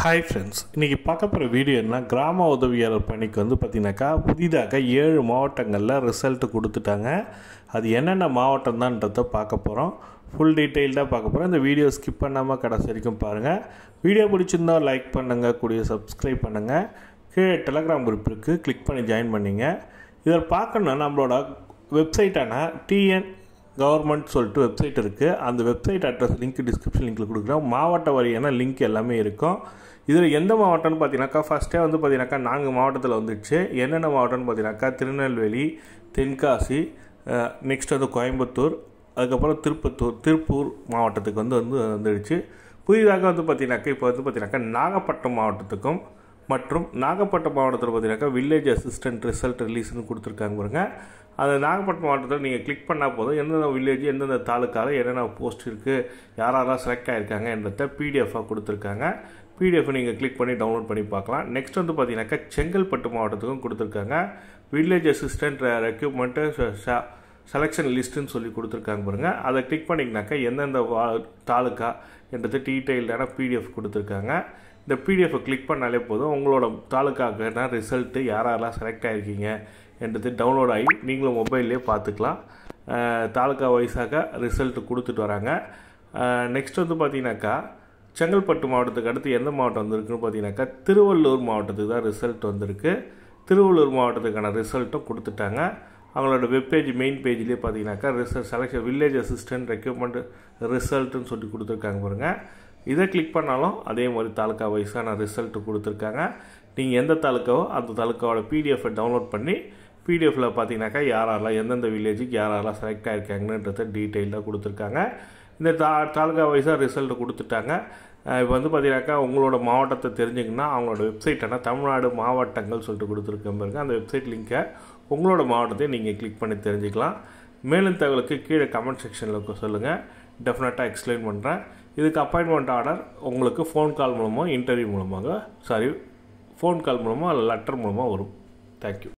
Hi friends, இன்றைக்கி பார்க்க போகிற வீடியோ என்ன, கிராம உதவியாளர் பணிக்கு பார்த்தீங்கன்னாக்கா புதிதாக 7 மாவட்டங்களில் ரிசல்ட்டு கொடுத்துட்டாங்க. அது என்னென்ன மாவட்டம் தான்றதை பார்க்க போகிறோம். ஃபுல் டீட்டெயில்டாக பார்க்க போகிறோம். இந்த வீடியோ ஸ்கிப் பண்ணாமல் கடைசி வரைக்கும் பாருங்கள். வீடியோ பிடிச்சிருந்தால் லைக் பண்ணுங்கள், கூடிய சப்ஸ்கிரைப் பண்ணுங்கள். கீழே டெலகிராம் குரூப் இருக்குது, கிளிக் பண்ணி ஜாயின் பண்ணிங்க. இதில் பார்க்கணுன்னா நம்மளோட வெப்சைட்டான டிஎன் கவர்மெண்ட் சொல்லிட்டு வெப்சைட் இருக்குது. அந்த வெப்சைட் அட்ரஸ் லிங்க் டிஸ்கிரிப்ஷன் லிங்க்கில் கொடுக்குறோம். மாவட்ட வாரியான லிங்க் எல்லாமே இருக்கும். இதில் எந்த மாவட்டம்னு பார்த்தீங்கன்னாக்கா ஃபஸ்ட்டே பார்த்தீங்கன்னாக்கா 4 மாவட்டத்தில் வந்துடுச்சு. என்னென்ன மாவட்டம்னு பார்த்தீங்கன்னாக்கா திருநெல்வேலி, தென்காசி, நெக்ஸ்ட் கோயம்புத்தூர், அதுக்கப்புறம் திருப்பூர் மாவட்டத்துக்கு வந்துடுச்சு. புதிதாக பார்த்தீங்கன்னாக்கா இப்போ பார்த்தீங்கன்னாக்கா நாகப்பட்டினம் மாவட்டத்துக்கும் மற்றும் நாகப்பட்டினம் மாவட்டத்தில் பார்த்தீங்கன்னாக்கா வில்லேஜ் அசிஸ்டன்ட் ரிசல்ட் ரிலீஸ்னு கொடுத்துருக்காங்க பாருங்க. அந்த நாகப்பட்டினம் மாவட்டத்தில் நீங்கள் கிளிக் பண்ணால் போதும் எந்தெந்த வில்லேஜ் எந்தெந்த தாலுக்காவில் என்னென்ன போஸ்ட் இருக்குது, யாரெல்லாம் செலக்ட் ஆகிருக்காங்க என்றதை பிடிஎஃபாக கொடுத்துருக்காங்க. பிடிஎஃப் நீங்கள் கிளிக் பண்ணி டவுன்லோட் பண்ணி பார்க்கலாம். நெக்ஸ்ட் பார்த்தீங்கன்னாக்கா செங்கல்பட்டு மாவட்டத்துக்கும் கொடுத்துருக்காங்க. வில்லேஜ் அசிஸ்டன்ட் ரெக்ரூட்மெண்ட்டு செலெக்ஷன் லிஸ்ட்டுன்னு சொல்லி கொடுத்துருக்காங்க பாருங்கள். அதை கிளிக் பண்ணிங்கனாக்கா எந்தெந்த தாலுக்கா என்றது டீட்டெயில்டான பிடிஎஃப் கொடுத்துருக்காங்க. இந்த பிடிஎஃபை கிளிக் பண்ணாலே போதும் உங்களோட தாலுக்காக்கான ரிசல்ட்டு யாரெல்லாம் செலக்ட் ஆகிருக்கீங்க என்றது டவுன்லோட் ஆகி நீங்களும் மொபைல்லே பார்த்துக்கலாம். தாலுக்கா வைஸாக ரிசல்ட்டு கொடுத்துட்டு வராங்க. நெக்ஸ்ட் பார்த்தீங்கன்னாக்கா செங்கல்பட்டு மாவட்டத்துக்கு அடுத்து எந்த மாவட்டம் வந்திருக்குன்னு பார்த்தீங்கன்னாக்கா திருவள்ளூர் மாவட்டத்துக்கு தான் ரிசல்ட் வந்திருக்கு. திருவள்ளூர் மாவட்டத்துக்கான ரிசல்ட்டும் கொடுத்துட்டாங்க. அவங்களோட வெப்பேஜ் மெயின் பேஜ்லேயே பார்த்தீங்கன்னாக்கா result selection village assistant recruitment ரிசல்ட்டுன்னு சொல்லி கொடுத்துருக்காங்க பாருங்கள். இதை கிளிக் பண்ணாலும் அதே மாதிரி தாலுக்கா வைஸான ரிசல்ட்டு கொடுத்துருக்காங்க. நீங்கள் எந்த தாலுக்காவோ அந்த தாலுக்காவோட பிடிஎஃபை டவுன்லோட் பண்ணி பிடிஎஃப்பில் பார்த்தீங்கன்னாக்கா யாரெல்லாம் எந்தெந்த வில்லேஜுக்கு யாரெல்லாம் செலக்ட் ஆகிருக்காங்கன்றத டீட்டெயிலாக கொடுத்துருக்காங்க. இந்த தாலுக்கா வைஸாக ரிசல்ட்டு கொடுத்துட்டாங்க. இப்போ பார்த்தீங்கன்னாக்கா உங்களோட மாவட்டத்தை தெரிஞ்சிங்கன்னா அவங்களோட வெப்சைட்டான தமிழ்நாடு மாவட்டங்கள் சொல்லிட்டு கொடுத்துருக்க பாருங்க. அந்த வெப்சைட் லிங்க்கை உங்களோட மாவட்டத்தையும் நீங்கள் கிளிக் பண்ணி தெரிஞ்சுக்கலாம். மேலும் தகவலுக்கு கீழே கமெண்ட் செக்ஷனில் சொல்லுங்கள், டெஃபினட்டாக எக்ஸ்பிளைன் பண்ணுறேன். இதுக்கு அப்பாயின்மெண்ட் ஆர்டர் உங்களுக்கு ஃபோன் கால் மூலமாக, இன்டர்வியூ மூலமாக, ஃபோன் கால் மூலமாக லெட்டர் மூலமாக வரும். தேங்க்யூ.